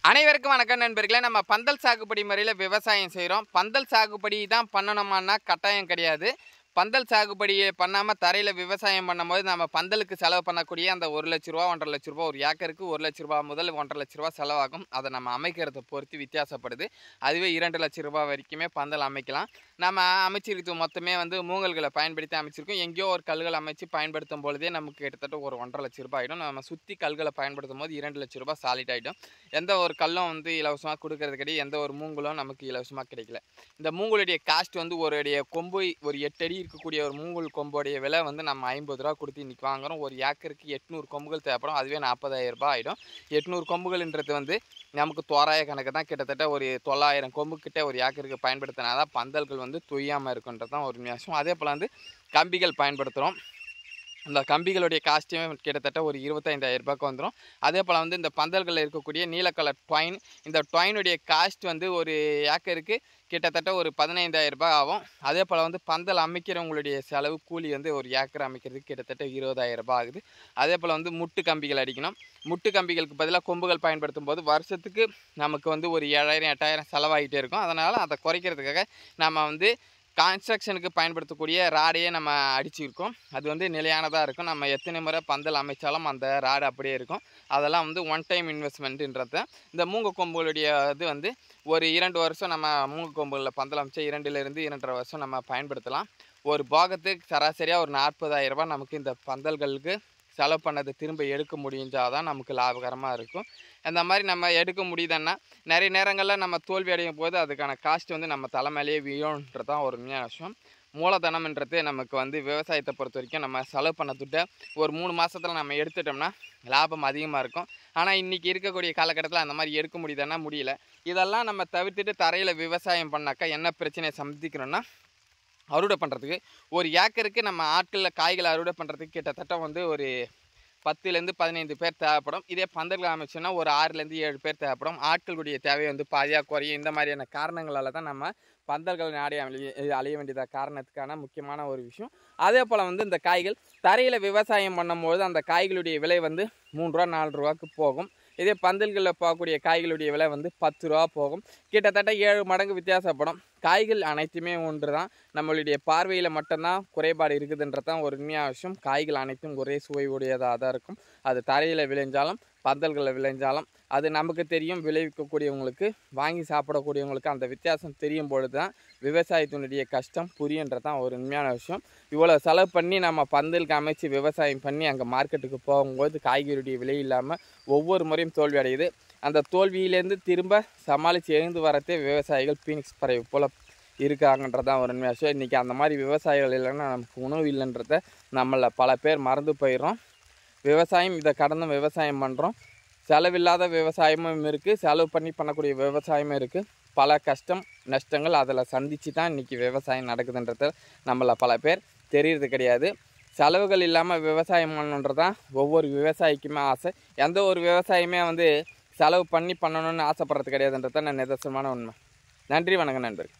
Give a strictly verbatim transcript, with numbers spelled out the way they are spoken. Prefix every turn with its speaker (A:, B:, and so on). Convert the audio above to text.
A: அனைவருக்கும் வணக்கம் நண்பர்களே. நம்ம பந்தல் சாகுபடி முறையில் விவசாயம் செய்கிறோம். பந்தல் சாகுபடி தான் பண்ணணுமான்னா கட்டாயம் கிடையாது. பந்தல் சாகுபடியை பண்ணாமல் தரையில் விவசாயம் பண்ணும்போது நம்ம பந்தலுக்கு செலவு பண்ணக்கூடிய அந்த ஒரு லட்ச ரூபா ஒன்றரை லட்ச ரூபா ஒரு ஏக்கருக்கு ஒரு லட்ச ரூபா முதல் ஒன்றரை லட்ச ரூபா செலவாகும். அதை நம்ம அமைக்கிறத பொறுத்து வித்தியாசப்படுது. அதுவே இரண்டு லட்ச ரூபா வரைக்குமே பந்தல் அமைக்கலாம். நம்ம அமைச்சிருக்க மொத்தமே வந்து மூங்கல்களை பயன்படுத்தி அமைச்சிருக்கோம். எங்கேயோ ஒரு கல்கள் அமைச்சு பயன்படுத்தும் பொழுதே நமக்கு கிட்டத்தட்ட ஒரு ஒன்றரை லட்ச ரூபாய் ஆகிடும். நம்ம சுற்றி கல்களை பயன்படுத்தும் போது இரண்டு லட்ச ரூபாய் சாலிட் ஆகிடும். எந்த ஒரு கல்லும் வந்து இலவசமாக கொடுக்கறது கிடையாது. எந்த ஒரு மூங்கலும் நமக்கு இலவசமாக கிடைக்கல. இந்த மூங்களுடைய காஸ்ட் வந்து ஒரு அடைய கொம்பு ஒரு எட்டு அடி இருக்கக்கூடிய ஒரு மூங்கல் கொம்போடைய விலை வந்து நம்ம ஐம்பது ரூபா கொடுத்து இன்றைக்கி வாங்குகிறோம். ஒரு ஏக்கருக்கு எட்நூறு கொம்புகள் தேவைப்படும். அதுவே நாற்பதாயிரம் ரூபாய் ஆகிடும். எட்நூறு கொம்புகள்ன்றது வந்து நமக்கு தோராய கணக்கு தான். கிட்டத்தட்ட ஒரு தொள்ளாயிரம் கொம்புக்கிட்ட ஒரு ஏக்கருக்கு பயன்படுத்தினா தான் பந்தல்கள் வந்து தொய்யாமல் இருக்குன்றது தான் ஒரு விஷயம். அதே போல் வந்து கம்பிகள் பயன்படுத்துகிறோம். அந்த கம்பிகளுடைய காஸ்ட்யூமே கிட்டத்தட்ட ஒரு இருபத்தைந்தாயிரம் ரூபாய்க்கு வந்துடும். அதே போல் வந்து இந்த பந்தல்களில் இருக்கக்கூடிய நீல கலர் ட்வைன், இந்த ட்வைனுடைய காஸ்ட் வந்து ஒரு ஏக்கருக்கு கிட்டத்தட்ட ஒரு பதினைந்தாயிரம் ரூபாய் ஆகும். அதே போல் வந்து பந்தல் அமைக்கிறவங்களுடைய செலவு கூலி வந்து ஒரு ஏக்கர் அமைக்கிறதுக்கு கிட்டத்தட்ட இருபதாயிரம் ரூபாய் ஆகுது. அதே போல் வந்து முட்டு கம்பிகள் அடிக்கணும். முட்டு கம்பிகளுக்கு பதிலாக கொம்புகள் பயன்படுத்தும் போது வருஷத்துக்கு நமக்கு வந்து ஒரு ஏழாயிரம் எட்டாயிரம் செலவாகிட்டே இருக்கும். அதனால் அதை குறைக்கிறதுக்காக நம்ம வந்து கன்ஸ்ட்ரக்ஷனுக்கு பயன்படுத்தக்கூடிய ராடையே நம்ம அடிச்சிருக்கோம். அது வந்து நிலையானதாக இருக்கும். நம்ம எத்தனை முறை பந்தல் அமைச்சாலும் அந்த ராடு அப்படியே இருக்கும். அதெல்லாம் வந்து ஒன் டைம் இன்வெஸ்ட்மெண்ட்டுன்றது. இந்த மூங்க கொம்புகளுடைய இது வந்து ஒரு இரண்டு வருஷம் நம்ம மூங்க கொம்புகளில் பந்தல் அமைச்சா இரண்டுலேருந்து இரண்டரை வருஷம் நம்ம பயன்படுத்தலாம். ஒரு பாகத்துக்கு சராசரியாக ஒரு நாற்பதாயிரம் ரூபாய் நமக்கு இந்த பந்தல்களுக்கு செலவு பண்ணதை திரும்ப எடுக்க முடிஞ்சால் தான் நமக்கு லாபகரமாக இருக்கும். அந்த மாதிரி நம்ம எடுக்க முடியுதுன்னா நிறைய நேரங்களில் நம்ம தோல்வி அடையும் போது அதுக்கான காஸ்ட் வந்து நம்ம தலைமையிலேயே விழுன்றது தான் ஒரு உண்மையான விஷயம். மூலதனம்ன்றது நமக்கு வந்து விவசாயத்தை பொறுத்த வரைக்கும் நம்ம செலவு பண்ண துட்டை ஒரு மூணு மாதத்தில் நம்ம எடுத்துட்டோம்னா லாபம் அதிகமாக இருக்கும். ஆனால் இன்றைக்கி இருக்கக்கூடிய காலகட்டத்தில் அந்த மாதிரி எடுக்க முடியுதுன்னா முடியல. இதெல்லாம் நம்ம தவிர்த்துட்டு தரையில் விவசாயம் பண்ணாக்கா என்ன பிரச்சனையை சந்திக்கணும்னா, அறுவடை பண்ணுறதுக்கு ஒரு ஏக்கருக்கு நம்ம ஆட்களில் காய்களை அறுவடை பண்ணுறதுக்கு கிட்டத்தட்ட வந்து ஒரு பத்துலேருந்து பதினைந்து பேர் தேவைப்படும். இதே பந்தல்கள் அமைச்சோன்னா ஒரு ஆறுலேருந்து ஏழு பேர் தேவைப்படும். ஆட்களுடைய தேவை வந்து பாதியாக குறையும். இந்த மாதிரியான காரணங்களால் தான் நம்ம பந்தல்கள் நாடி அழிய அழிய வேண்டியத காரணத்துக்கான முக்கியமான ஒரு விஷயம். அதே போல் வந்து இந்த காய்கள் தரையில் விவசாயம் பண்ணும்போது அந்த காய்களுடைய விலை வந்து மூணு ரூபா நாலு ரூபாய்க்கு போகும். இதே பந்தல்களில் போகக்கூடிய காய்களுடைய விலை வந்து பத்து ரூபா போகும். கிட்டத்தட்ட ஏழு மடங்கு வித்தியாசப்படும். காய்கள் அனைத்துமே ஒன்று தான். நம்மளுடைய பார்வையில் மட்டும்தான் குறைபாடு இருக்குதுன்றதான் ஒரு உண்மையான விஷயம். காய்கள் அனைத்தும் ஒரே சுவை உடையதாக தான் இருக்கும். அது தரையில் விளைஞ்சாலும் பந்தல்களில் விளைஞ்சாலும் அது நமக்கு தெரியும். விளைவிக்கக்கூடியவங்களுக்கு வாங்கி சாப்பிடக்கூடியவங்களுக்கு அந்த வித்தியாசம் தெரியும் பொழுது தான் விவசாயத்தினுடைய கஷ்டம் புரியுன்றது தான் ஒரு உண்மையான விஷயம். இவ்வளோ செலவு பண்ணி நம்ம பந்தலுக்கு அமைச்சு விவசாயம் பண்ணி அங்கே மார்க்கெட்டுக்கு போகும்போது காய்கறியுடைய விலை இல்லாமல் ஒவ்வொரு முறையும் தோல்வி அடையுது. அந்த தோல்வியிலேருந்து திரும்ப சமாளித்து எழுந்து வரத்தே விவசாயிகள் பீனிக்ஸ் பறவை போல் இருக்காங்கன்றதான் ஒரு உண்மையான விஷயம். இன்றைக்கி அந்த மாதிரி விவசாயிகள் இல்லைன்னா நமக்கு உணவு இல்லைன்றத நம்மள பல பேர் மறந்து போயிடுறோம். விவசாயம் இதை கடந்து விவசாயம் பண்ணுறோம். செலவில்லாத விவசாயமும் இருக்குது, செலவு பண்ணி பண்ணக்கூடிய விவசாயமும் இருக்குது. பல கஷ்டம் நஷ்டங்கள் அதில் சந்தித்து தான் இன்றைக்கி விவசாயம் நடக்குதுன்றது நம்மள பல பேர் தெரியறது கிடையாது. செலவுகள் இல்லாமல் விவசாயம் பண்ணணுன்றது தான் ஒவ்வொரு விவசாயிக்குமே ஆசை. எந்த ஒரு விவசாயமே வந்து செலவு பண்ணி பண்ணணுன்னு ஆசைப்படுறது கிடையாதுன்றது தான் நிதர்சனமான உண்மை. நன்றி, வணக்கம் நண்பர்கள்.